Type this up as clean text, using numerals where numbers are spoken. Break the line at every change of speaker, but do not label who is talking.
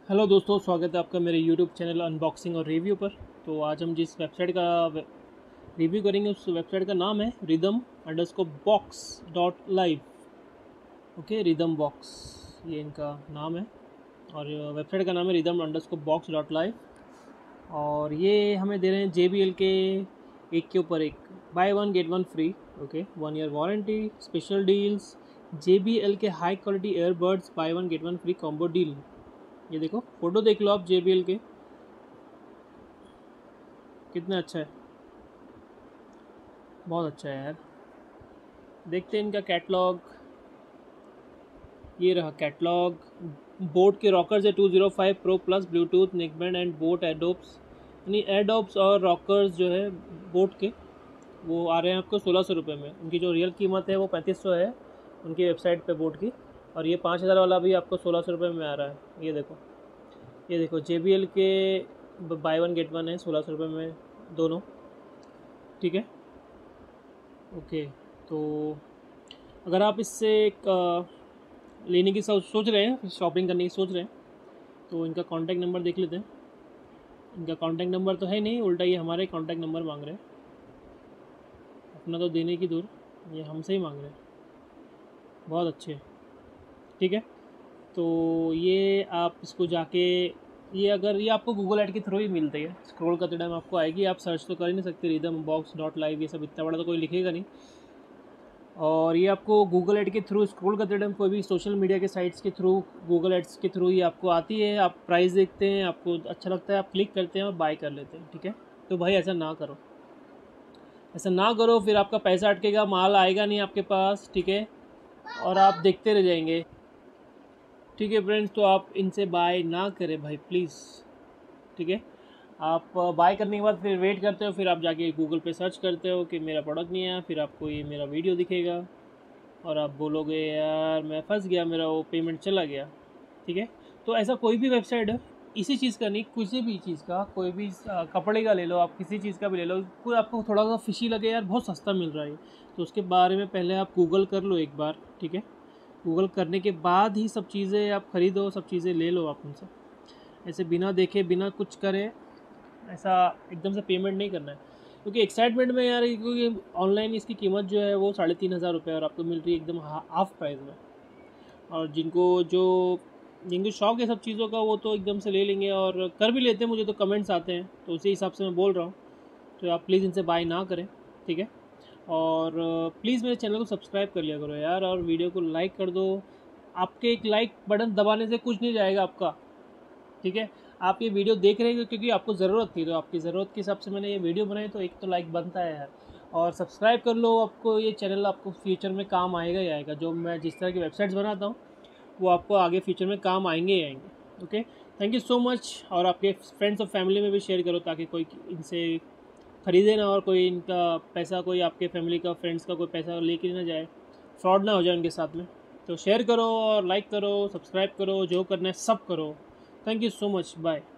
Hello दोस्तों, स्वागत है आपका मेरे यूट्यूब चैनल अनबॉक्सिंग और रिव्यू पर। तो आज हम जिस वेबसाइट का रिव्यू करेंगे उस वेबसाइट का नाम है rhythm_box.live। ओके, रिदम बॉक्स ये इनका नाम है और वेबसाइट का नाम है rhythm_box.live। और ये हमें दे रहे हैं JBL के एक के ऊपर एक buy one get one free. Okay, 1 year warranty, special deals, JBL के high quality airbuds buy one get one free combo deal. ये देखो, फोटो देख लो आप JBL के, कितना अच्छा है, बहुत अच्छा है यार। देखते हैं इनका कैटलॉग। ये रहा कैटलॉग। बोट के रॉकर्स है 205 pro plus Bluetooth neckband and boAt Airdopes, यानी एडोप्स और रॉकर्स जो है बोट के, वो आ रहे हैं आपको 1600 रुपये में। उनकी जो रियल कीमत है वो 3500 है उनकी वेबसाइट पे बोट की। और ये 5000 वाला भी आपको 1600 रुपये में आ रहा है। ये देखो JBL के बाय वन गेट वन है 1600 रुपये में दोनों। ठीक है, ओके। तो अगर आप इससे एक लेने की सोच रहे हैं, शॉपिंग करने की सोच रहे हैं, तो इनका कॉन्टैक्ट नंबर देख लेते हैं। इनका कॉन्टैक्ट नंबर तो है नहीं, उल्टा ये हमारे कॉन्टैक्ट नंबर मांग रहे हैं। अपना तो देने की दूर, ये हमसे ही मांग रहे हैं। बहुत अच्छे, ठीक है। तो ये आप इसको जाके, ये आपको गूगल ऐड के थ्रू ही मिलती है। स्क्रॉल करते टाइम आपको आएगी, आप सर्च तो कर ही नहीं सकते rhythmbox.live, ये सब इतना बड़ा तो कोई लिखेगा नहीं। और ये आपको गूगल ऐड के थ्रू स्क्रॉल करते टाइम कोई भी सोशल मीडिया के साइट्स के थ्रू, गूगल एड्स के थ्रू ही आपको आती है। आप प्राइस देखते हैं, आपको अच्छा लगता है, आप क्लिक करते हैं और बाय कर लेते हैं। ठीक है, तो भाई ऐसा ना करो, ऐसा ना करो, फिर आपका पैसा अटकेगा, माल आएगा नहीं आपके पास। ठीक है, और आप देखते रह जाएंगे। ठीक है फ्रेंड्स, तो आप इनसे बाय ना करें भाई, प्लीज़। ठीक है, आप बाय करने के बाद फिर वेट करते हो, फिर आप जाके गूगल पे सर्च करते हो कि मेरा प्रोडक्ट नहीं आया, फिर आपको ये मेरा वीडियो दिखेगा और आप बोलोगे यार मैं फंस गया, मेरा वो पेमेंट चला गया। ठीक है, तो ऐसा कोई भी वेबसाइट है, इसी चीज़ का नहीं, किसी भी चीज़ का, कोई भी कपड़े का ले लो आप, किसी चीज़ का भी ले लो, कोई आपको थोड़ा सा फिशी लगे यार बहुत सस्ता मिल रहा है, तो उसके बारे में पहले आप गूगल कर लो एक बार। ठीक है, गूगल करने के बाद ही सब चीज़ें आप ख़रीदो, सब चीज़ें ले लो आप उनसे। ऐसे बिना देखे बिना कुछ करे ऐसा एकदम से पेमेंट नहीं करना है, क्योंकि एक्साइटमेंट में यार, क्योंकि ऑनलाइन इसकी कीमत जो है वो 3500 रुपये और आपको मिल रही है एकदम हाफ प्राइस में। और जिनको शौक है सब चीज़ों का, वो तो एकदम से ले लेंगे और कर भी लेते हैं, मुझे तो कमेंट्स आते हैं, तो उसी हिसाब से मैं बोल रहा हूँ। तो आप प्लीज़ इनसे बाय ना करें। ठीक है, और प्लीज़ मेरे चैनल को सब्सक्राइब कर लिया करो यार, और वीडियो को लाइक कर दो। आपके एक लाइक बटन दबाने से कुछ नहीं जाएगा आपका। ठीक है, आप ये वीडियो देख रहे हैं क्योंकि आपको ज़रूरत थी, तो आपकी ज़रूरत के हिसाब से मैंने ये वीडियो बनाई, तो एक तो लाइक बनता है यार। और सब्सक्राइब कर लो, आपको ये चैनल आपको फ्यूचर में काम आएगा ही आएगा। जो मैं जिस तरह की वेबसाइट्स बनाता हूँ वो आपको आगे फ्यूचर में काम आएंगे ही आएंगे। Okay, thank you so much. और आपके फ्रेंड्स और फैमिली में भी शेयर करो, ताकि कोई इनसे ख़रीदे ना और कोई इनका पैसा, कोई आपके फैमिली का, फ्रेंड्स का कोई पैसा लेके ना जाए, फ्रॉड ना हो जाए उनके साथ में। तो शेयर करो और लाइक करो, सब्सक्राइब करो, जो करना है सब करो। Thank you so much, bye.